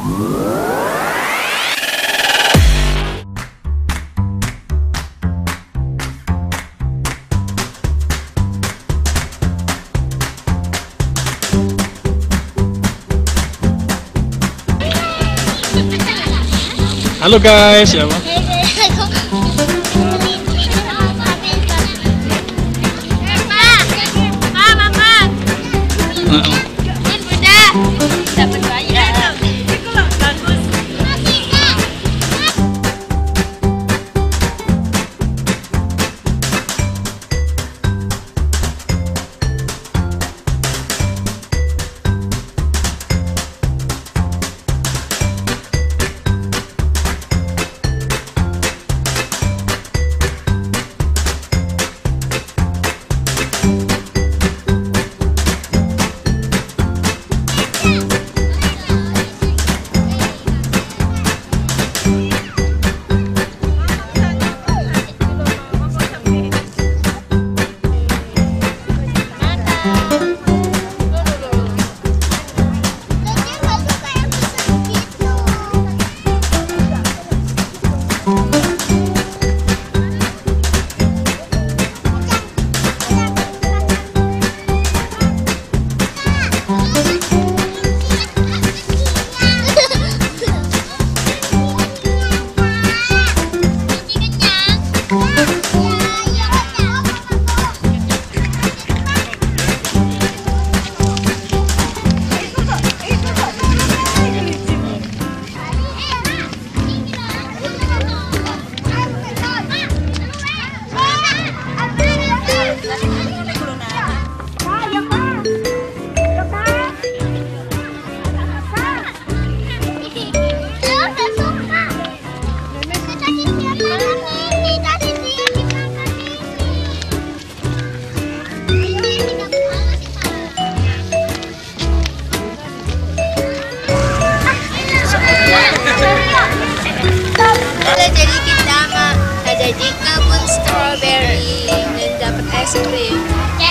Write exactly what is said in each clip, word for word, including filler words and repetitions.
Halo guys, ya Pak. Jadi kita ada di kebun strawberry dan dapat es krim.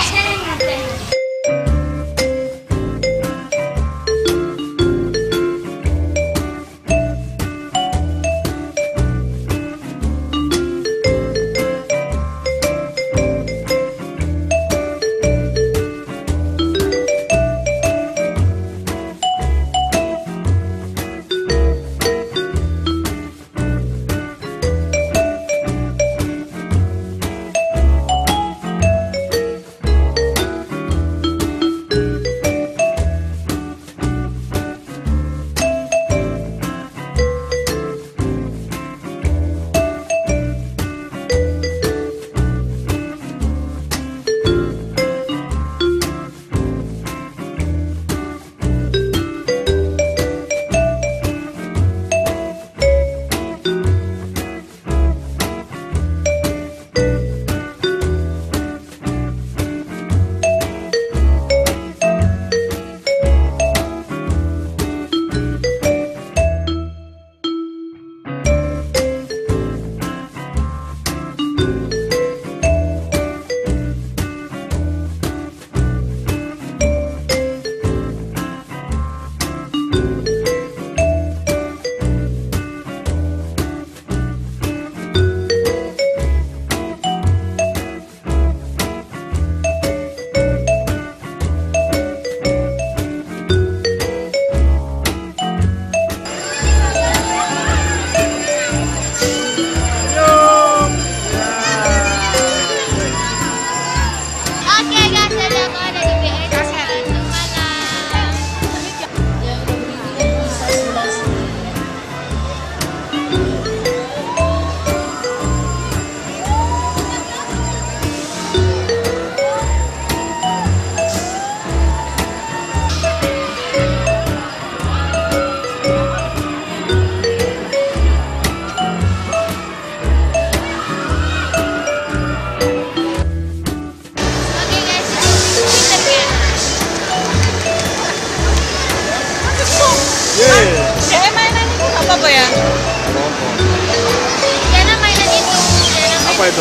apa ya? Jana mainan itu. Jana Apa itu?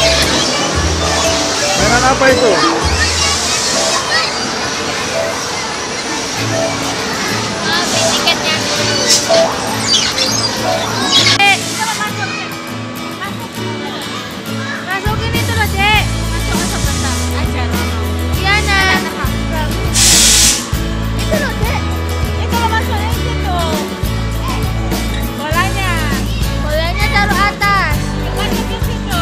Mainan apa itu? Oh, beli tiketnya dulu. Dek, masukin itu loh, Dek. Masuk, masuk, bentar. Ajar, iya, nah. Itu loh, Dek. Itu loh, masukin situ. Bolanya. Bolanya taruh atas. Masukin situ.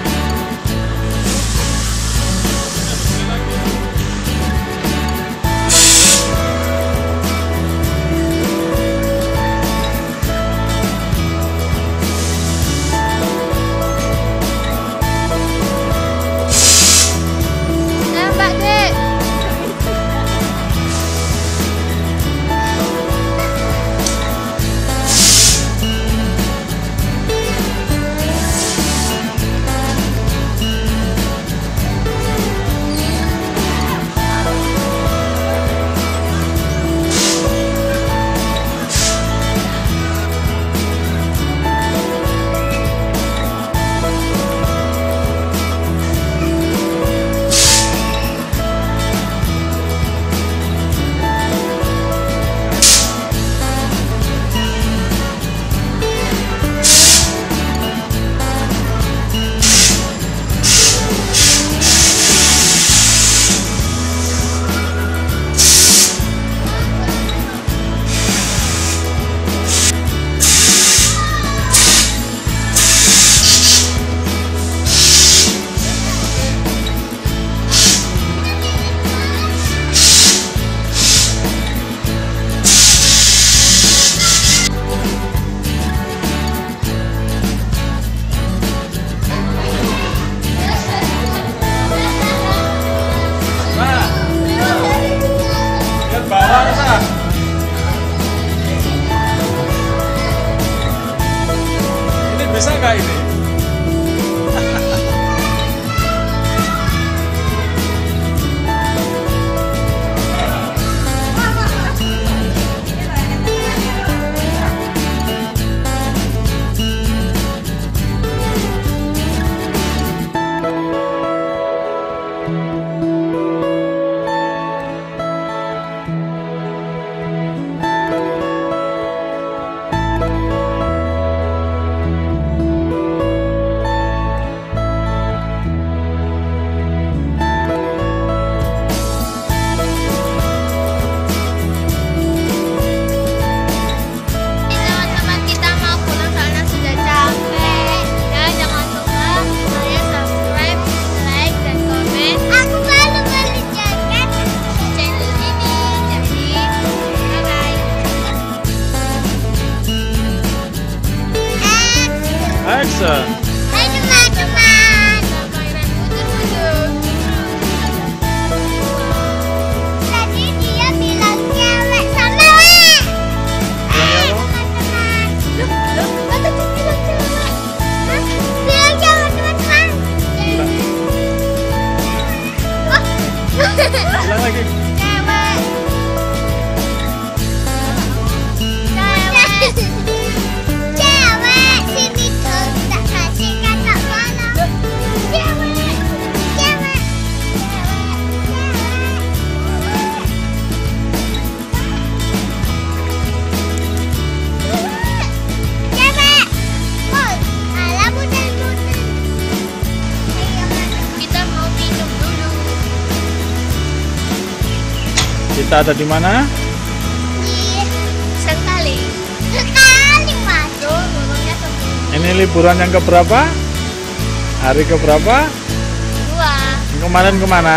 Nambah, Dek. Ini bisa nggak ini? Teman-teman kita mau pulang soalnya sudah capek. Dan jangan lupa kalian subscribe, like, dan komen. Aku malu beli jaket channel ini. Jadi, bye-bye. Action. Hai teman-teman. Mainan budur-budur. Tadi dia bilang cewek sama Wek. Hai teman-teman. Loh, loh, kata dia bilang cewek. Hah? Bilang cewek teman-teman. Oh. Ulang lagi. Cewek. Cewek. Cewek. Sini tuh tak kasih kata mana. Cewek. Cewek. Cewek. Oh, alah budan-budan. Kita mau minum dulu. Kita ada di mana? Di sekali. Sekali masuk. Burungnya sepuluh. Ini liburan yang keberapa? Hari keberapa? Dua. Kemarin kemana?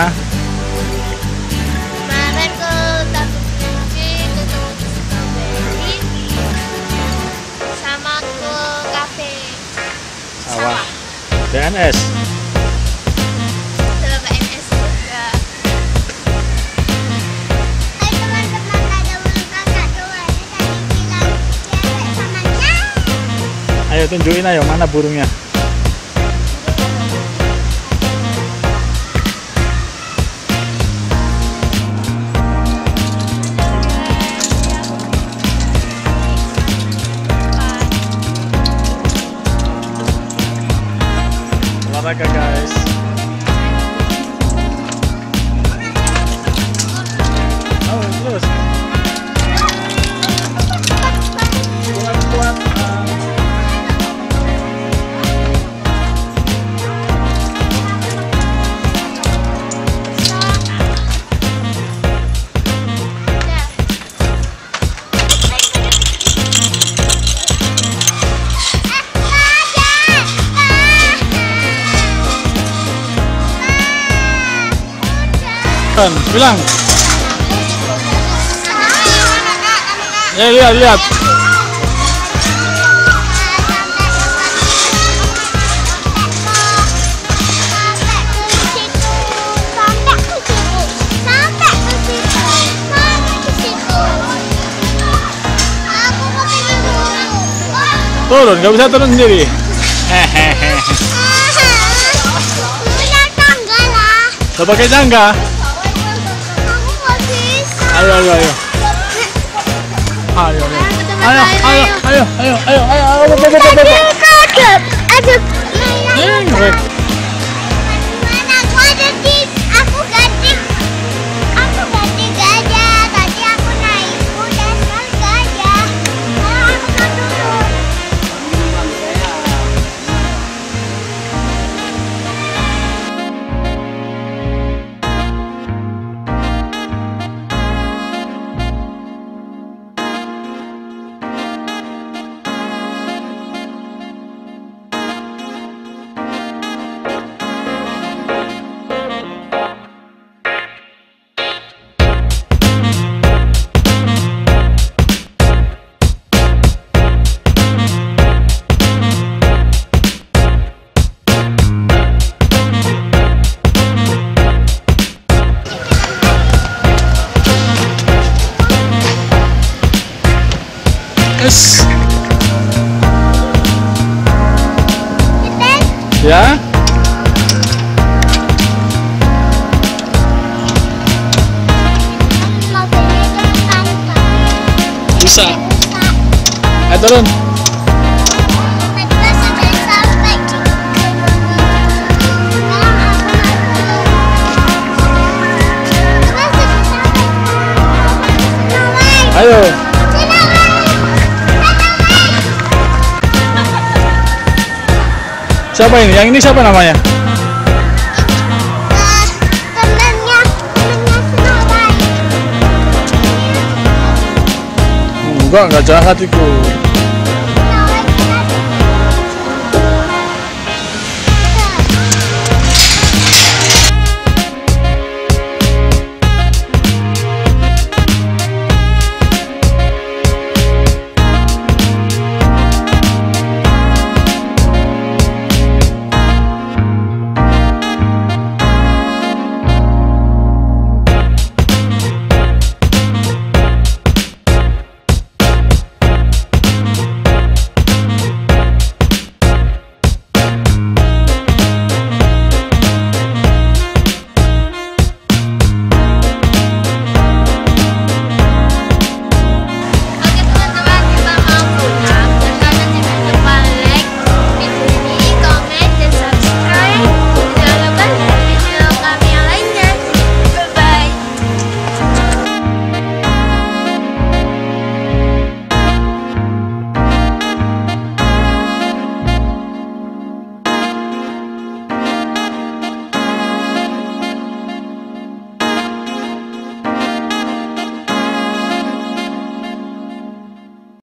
Kemarin ke Tabung Kelinci, ke Tabung Strawberry, sama ke kafe Sawah. D N S. ke B N S juga. Hai teman-teman, ada burung kakak dua. Ini tadi bilang cewek sama cewek. Ayo tunjukin ayo mana burungnya. Olahraga guys. Oh terus. Kan, bilang. Ya, lihat, lihat. Turun, nggak bisa turun sendiri. Hehehe. Udah pakai tangga. Ayo, ayo, ayo. Ayo, ayo, ayo, ayo, ayo, ayo, ayo, ayo, ayo, ayo, ayo. Yes. Ya. Bisa. Ayo turun. Ayo. Siapa ini? Yang ini siapa namanya? Uh, temennya, temennya Snow White. Enggak, enggak jahat itu.